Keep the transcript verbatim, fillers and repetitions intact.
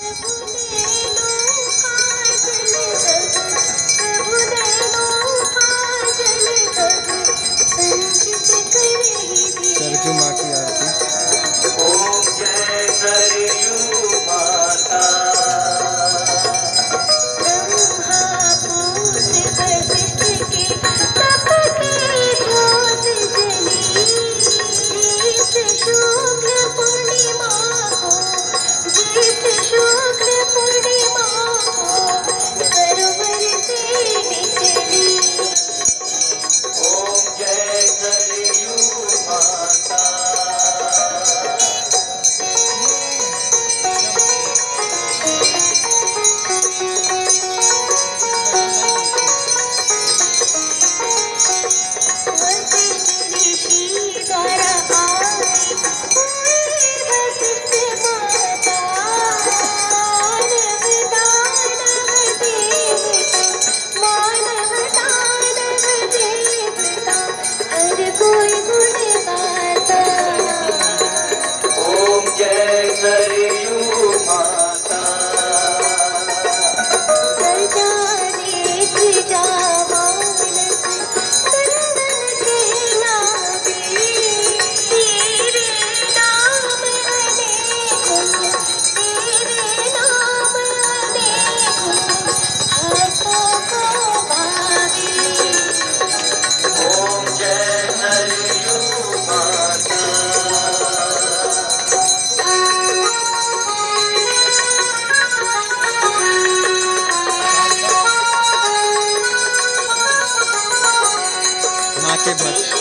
सरजू माँ की आरती। ओम जय सरयू माता। ब्रह्मा पूज वशिष्ठ के तप की ज्योत जली, जिस शुक्ल पूर्णिमा को, जिस शुक्ल पूर्णिमा को सरोवर से निकली। ओम जय सरयू माता। वशिष्ठ ऋषि द्वारा आई हुई वशिष्ठ माता। मानव दानव देवता, मानव दानव देवता हर कोई गुण गाता। ओम जय सरयू माता। प्रजा नेत्र जामानस चंदन के नाभि, तेरे नाम अनेक गुण, तेरे नाम अनेक गुण भक्तों को भावे। ओम जय सरयू माता। माँ के भक्त